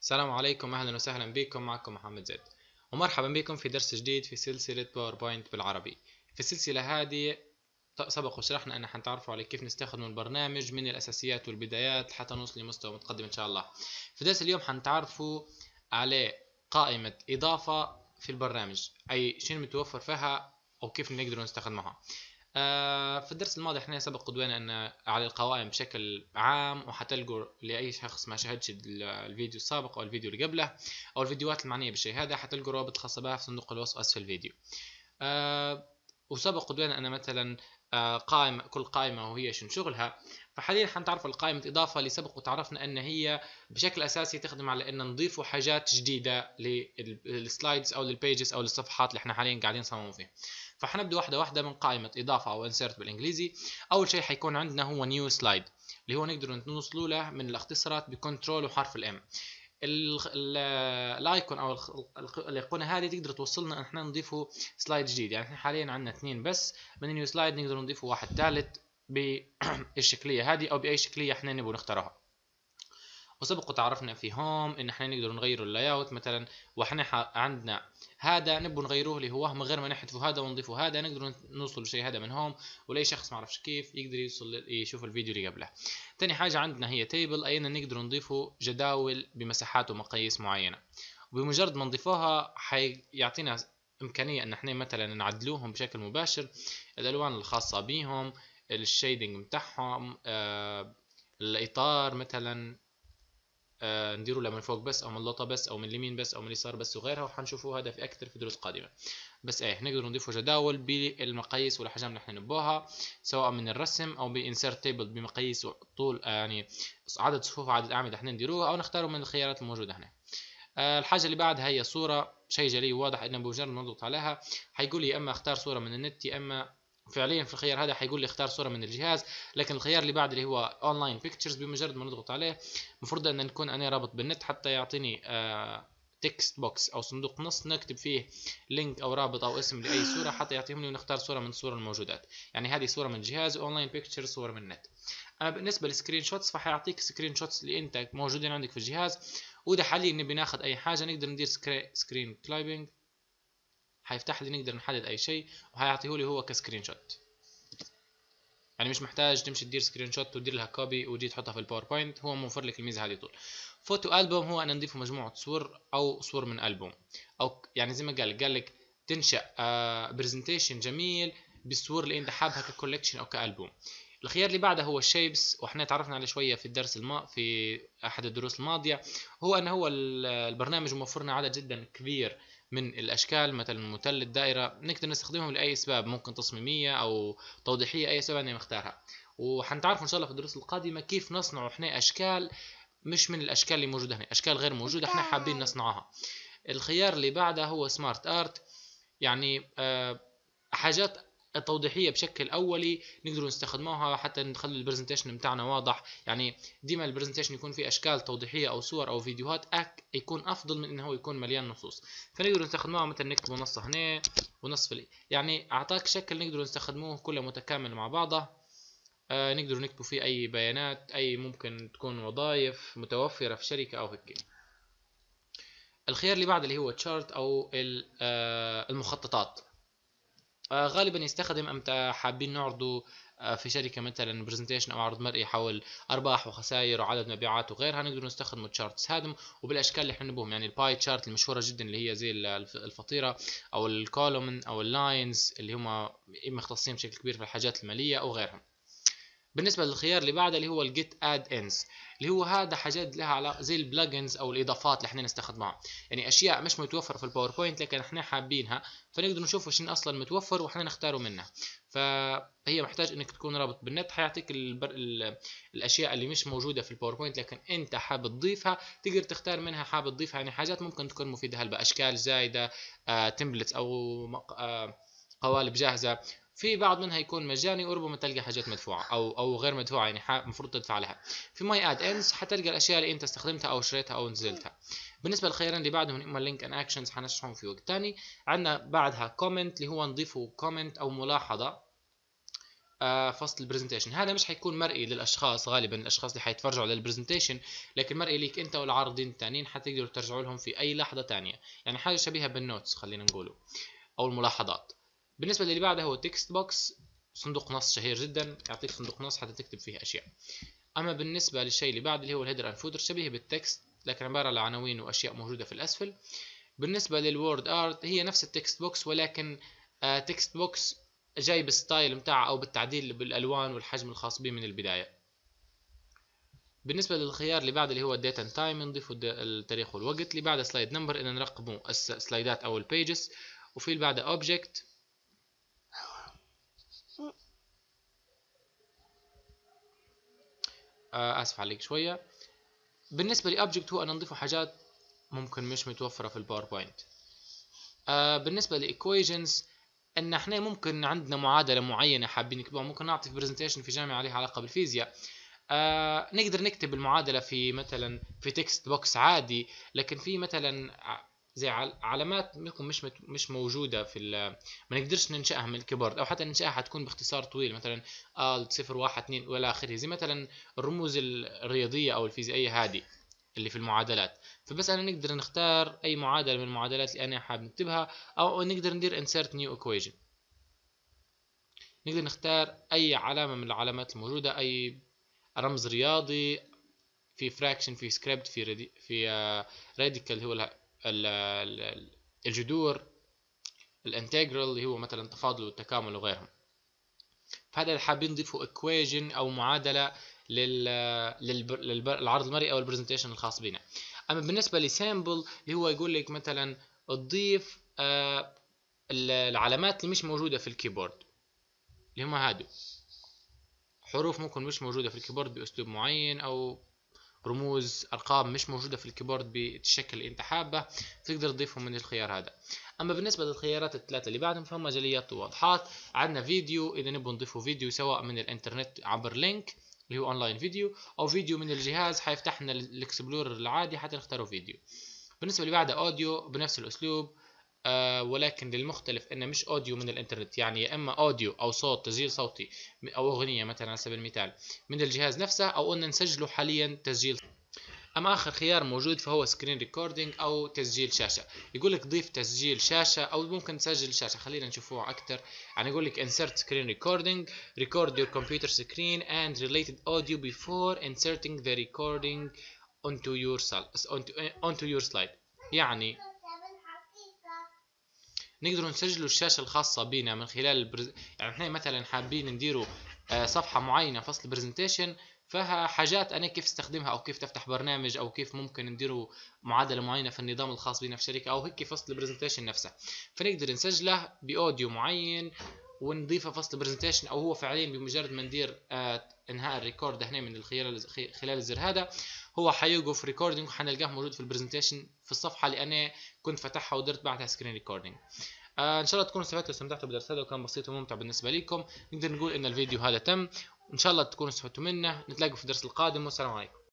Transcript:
السلام عليكم، أهلا وسهلا بكم. معكم محمد زيد، ومرحبا بكم في درس جديد في سلسلة باوربوينت بالعربي. في السلسلة هذه سبق وشرحنا أن حنتعرفوا على كيف نستخدم البرنامج من الأساسيات والبدايات حتى نوصل لمستوى متقدم إن شاء الله. في درس اليوم حنتعرفوا على قائمة إضافة في البرنامج، أي شيء متوفر فيها أو كيف نقدر نستخدمها. في الدرس الماضي احنا سبق قدونا ان على القوائم بشكل عام، وحتلقوا لاي شخص ما شاهدش الفيديو السابق او الفيديو اللي قبله او الفيديوهات المعنيه بالشيء هذا، حتلقوا رابط خاصه بها في صندوق الوصف اسفل الفيديو. وسبق قدونا ان مثلا كل قائمه وهي شنو شغلها. فحاليا حنتعرف على قائمه اضافه اللي سبق وتعرفنا ان هي بشكل اساسي تخدم على ان نضيف حاجات جديده للسلايدز او للبيجز او للصفحات اللي احنا حاليا قاعدين نصمم فيها. فحنبدا واحده واحده من قائمه اضافه او insert بالانجليزي. اول شيء حيكون عندنا هو نيو سلايد، اللي هو نقدر نوصلوا له من الاختصارات بكنترول وحرف الام. الايكون او الايقونه هذه تقدر توصلنا ان احنا نضيفه سلايد جديد. يعني احنا حاليا عندنا اثنين بس من نيو سلايد، نقدر نضيفه واحد ثالث بالشكليه هذه او باي شكليه احنا نبغى نختارها. وسبق وتعرفنا في هوم ان احنا نقدر نغير اللاي اوت مثلا، واحنا عندنا هذا نبغى نغيروه اللي هو من غير ما نحذف هذا ونضيف هذا، نقدر نوصل لشيء هذا من هوم، ولاي شخص ما عرفش كيف يقدر يوصل يشوف الفيديو اللي قبله. تاني حاجه عندنا هي تيبل، اين نقدر نضيفه جداول بمساحات ومقاييس معينه، وبمجرد ما نضيفوها حيعطينا امكانيه ان احنا مثلا نعدلوهم بشكل مباشر، الالوان الخاصه بهم، الشيدنج بتاعهم، الاطار مثلا نديروا له من فوق بس او من اللوطه بس او من اليمين بس او من اليسار بس وغيرها، وحنشوفوا هذا في اكثر في دروس قادمه. بس نقدر نضيفوا جداول بالمقاييس والاحجام اللي احنا نبوها، سواء من الرسم او بانسيرت تيبل بمقاييس طول يعني عدد صفوف وعدد اعمده احنا نديروها، او نختاره من الخيارات الموجوده هنا. الحاجه اللي بعدها هي صوره، شيء جلي وواضح ان بمجرد ما نضغط عليها حيقول لي يا اما اختار صوره من النت، يا اما فعليا في الخيار هذا حيقول لي اختار صوره من الجهاز. لكن الخيار اللي بعد اللي هو اونلاين بيكتشرز، بمجرد ما نضغط عليه المفروض ان نكون انا رابط بالنت حتى يعطيني تكست بوكس او صندوق نص نكتب فيه لينك او رابط او اسم لاي صوره حتى يعطيهم لي ونختار صوره من الصور الموجودات. يعني هذه صوره من الجهاز، اونلاين بيكتشر صور من النت. بالنسبه للسكرين شوتس فحيعطيك سكرين شوتس اللي انت موجودين عندك في الجهاز، واذا حاليا نبي ناخذ اي حاجه نقدر ندير سكرين كلايبنج، حيفتح لي نقدر نحدد اي شيء وحيعطيه لي هو كسكرين شوت. يعني مش محتاج تمشي تدير سكرين شوت وتدير لها كوبي وتجي تحطها في الباوربوينت، هو موفر لك الميزه هذه طول. فوتو البوم هو ان نضيف مجموعه صور او صور من البوم، او يعني زي ما قال لك تنشا برزنتيشن جميل بالصور اللي انت حابها ككولكشن او كالبوم. الخيار اللي بعده هو الشيبس، واحنا تعرفنا عليه شويه في الدرس في احد الدروس الماضيه. هو ان هو البرنامج موفرنا عدد جدا كبير من الاشكال، مثلا مثلث، دائره، نقدر نستخدمهم لاي اسباب، ممكن تصميميه او توضيحيه، اي اسباب انا مختارها. وحنتعرف ان شاء الله في الدروس القادمه كيف نصنع احنا اشكال مش من الاشكال اللي موجوده هنا، اشكال غير موجوده احنا حابين نصنعها. الخيار اللي بعده هو سمارت ارت، يعني حاجات توضيحيه بشكل اولي نقدر نستخدموها حتى نخلي البرزنتيشن بتاعنا واضح. يعني ديما البرزنتيشن يكون فيه اشكال توضيحيه او صور او فيديوهات يكون افضل من انه يكون مليان نصوص. فنقدر نستخدموها مثلا نكتب نص هنا ونص في يعني اعطاك شكل نقدر نستخدموه كله متكامل مع بعضه. نقدر نكتب فيه اي بيانات، اي ممكن تكون وظائف متوفره في شركه او هيك. الخيار اللي بعد اللي هو تشارت او المخططات، غالبا يستخدم امتى حابين نعرضوا في شركه مثلا برزنتيشن او عرض مرئي حول ارباح وخسائر وعدد مبيعات وغيرها، نقدر نستخدم التشارتس هذم وبالاشكال اللي احنا نبوهم. يعني الباي تشارت المشهوره جدا اللي هي زي الفطيره، او الكولومن او اللاينز اللي هم مختصين بشكل كبير في الحاجات الماليه او غيرهم. بالنسبه للخيار اللي بعده اللي هو الجيت اد انز، اللي هو هذا حاجات لها علاقه زي البلجنز او الاضافات اللي احنا نستخدمها، يعني اشياء مش متوفره في الباوربوينت لكن احنا حابينها، فنقدر نشوف شنو اصلا متوفر واحنا نختاره منها. فهي محتاج انك تكون رابط بالنت، حيعطيك الاشياء اللي مش موجوده في الباوربوينت لكن انت حابب تضيفها، تقدر تختار منها حابب تضيفها. يعني حاجات ممكن تكون مفيده هلبا اشكال زايده، تمبلتس او قوالب جاهزه. في بعض منها يكون مجاني وربما تلقى حاجات مدفوعه او غير مدفوعه، يعني المفروض تدفع لها. في ماي اد انز حتلقى الاشياء اللي انت استخدمتها او شريتها او نزلتها. بالنسبه للخيارين اللي بعدهم اما لينك ان اكشنز حنشرحهم في وقت ثاني. عندنا بعدها كومنت اللي هو نضيفه كومنت او ملاحظه فصل البرزنتيشن. هذا مش حيكون مرئي للاشخاص، غالبا الاشخاص اللي حيتفرجوا على البرزنتيشن، لكن مرئي ليك انت والعارضين الثانيين، حتقدروا ترجعوا لهم في اي لحظه ثانيه، يعني حاجه شبيهه بالنوتس خلينا نقوله او الملاحظات. بالنسبه للي بعده هو تكست بوكس، صندوق نص شهير جدا، يعطيك صندوق نص حتى تكتب فيه اشياء. اما بالنسبه للشيء اللي بعد اللي هو الهيدر اند فوتر، شبيه بالتكست لكن عباره عن عناوين واشياء موجوده في الاسفل. بالنسبه للوورد ارت هي نفس التكست بوكس، ولكن تكست بوكس جاي بالستايل متاعه او بالتعديل بالالوان والحجم الخاص به من البدايه. بالنسبه للخيار اللي بعد اللي هو الديت اند تايم، نضيف التاريخ والوقت. اللي بعده سلايد نمبر، ان نرقموا السلايدات او البيجز. وفي اللي بعده اوبجكت، اسف عليك شويه. بالنسبه لاوبجكت هو ان نضيفه حاجات ممكن مش متوفره في الباوربوينت. بالنسبه لايكويشنز، ان احنا ممكن عندنا معادله معينه حابين نكتبها، ممكن نعطي في برزنتيشن في جامعه عليها علاقه بالفيزياء، نقدر نكتب المعادله في مثلا في تكست بوكس عادي، لكن في مثلا زي علامات مش موجوده في ما نقدرش ننشئها من الكيبورد، او حتى ننشئها حتكون باختصار طويل، مثلا الت 0 1 2 والى اخره، زي مثلا الرموز الرياضيه او الفيزيائيه هذه اللي في المعادلات. فبس انا نقدر نختار اي معادله من المعادلات اللي انا حابب نكتبها، او نقدر ندير insert new equation. نقدر نختار اي علامه من العلامات الموجوده، اي رمز رياضي، في فراكشن، في سكريبت، في راديكال هو الجذور، الانتجرال اللي هو مثلا التفاضل والتكامل وغيرهم. فهذا اللي حابين نضيفوا equation او معادله للعرض المرئي او البرزنتيشن الخاص بنا. اما بالنسبه لسامبل اللي هو يقول لك مثلا تضيف العلامات اللي مش موجوده في الكيبورد، اللي هم هادو حروف ممكن مش موجوده في الكيبورد باسلوب معين، او رموز ارقام مش موجوده في الكيبورد بالشكل اللي انت حابه، تقدر تضيفهم من الخيار هذا. اما بالنسبه للخيارات الثلاثه اللي بعدهم فهم جليات وواضحات. عندنا فيديو، اذا نبغى نضيفوا فيديو سواء من الانترنت عبر لينك اللي هو اونلاين فيديو، او فيديو من الجهاز حيفتح لنا الاكسبلورر العادي حتى نختاروا فيديو. بالنسبه اللي بعده اوديو بنفس الاسلوب، ولكن للمختلف انه مش اوديو من الانترنت، يعني يا اما اوديو او صوت تسجيل صوتي او اغنيه مثلا على سبيل المثال من الجهاز نفسه، او ان نسجله حاليا تسجيل. اما اخر خيار موجود فهو سكرين ريكوردينج او تسجيل شاشه. يقول لك ضيف تسجيل شاشه او ممكن تسجل الشاشه، خلينا نشوفوها اكثر. يعني يقول لك insert screen recording, record your computer screen and related audio before inserting the recording onto your slide. يعني نقدر نسجلوا الشاشه الخاصه بنا من خلال يعني احنا مثلا حابين نديروا صفحه معينه فصل البرزنتيشن، فيها حاجات انا كيف استخدمها او كيف تفتح برنامج او كيف ممكن نديروا معادله معينه في النظام الخاص بنا في الشركه او هيك فصل البرزنتيشن نفسه، فنقدر نسجله باوديو معين ونضيفه فصل البرزنتيشن، او هو فعليا بمجرد ما ندير انهاء الريكورد هنا من خلال الزر هذا هو حيوقف ريكوردينج وحنلقاه موجود في البرزنتيشن في الصفحه اللي انا كنت فتحها ودرت بعدها سكرين ريكوردينج. ان شاء الله تكونوا استفدتوا واستمتعتوا بالدرس هذا وكان بسيط وممتع بالنسبه لكم. نقدر نقول ان الفيديو هذا تم، ان شاء الله تكونوا استفدتوا منه. نتلاقوا في الدرس القادم والسلام عليكم.